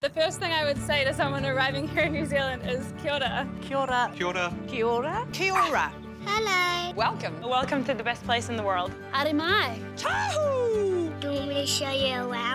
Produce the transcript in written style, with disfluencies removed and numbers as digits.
The first thing I would say to someone arriving here in New Zealand is kia ora. Kia ora. Kia ora. Kia ora. Kia ora. Hello. Welcome. Welcome to the best place in the world. Haere mai. Tahu! Do you want me to show you around?